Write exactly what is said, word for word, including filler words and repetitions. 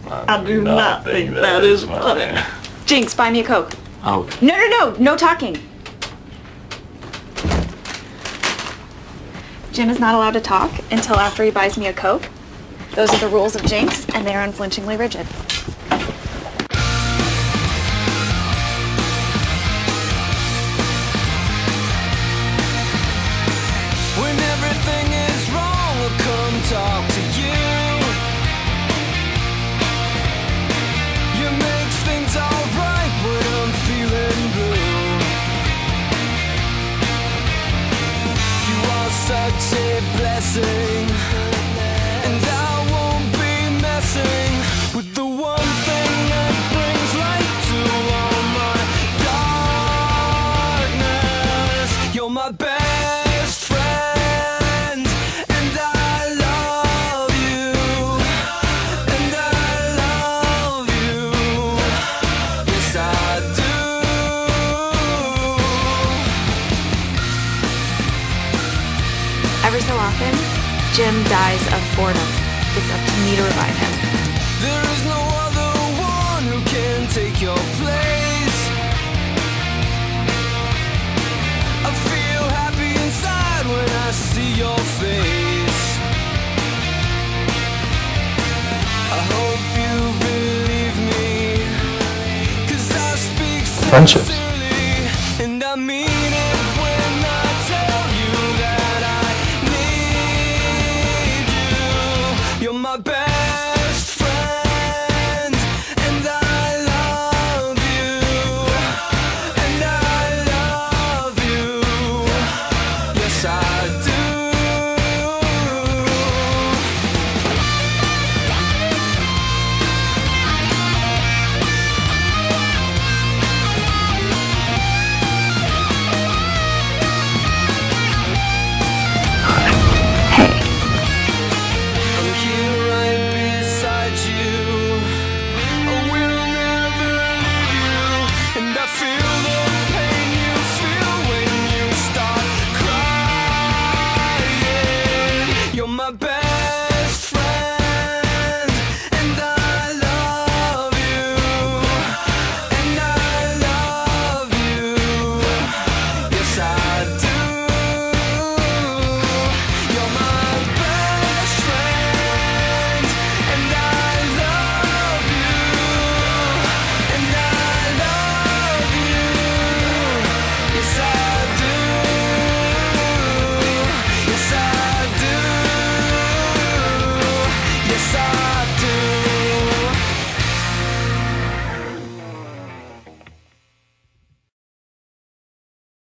I do not think that is funny. Jinx, buy me a Coke. Oh. No, no, no, no talking. Jim is not allowed to talk until after he buys me a Coke. Those are the rules of Jinx, and they are unflinchingly rigid. When everything is wrong, I'll come talk to you. You make things alright when I'm feeling blue. You are such a blessing, and I won't be messing with the one thing that brings light to all my darkness. You're my best friend, and I love you, and I love you, yes I do. Every so often, Jim dies of boredom. It's up to me to revive him. There is no other one who can take your place. I feel happy inside when I see your face. I hope you believe me, 'cause I speak Friendships. sincerely.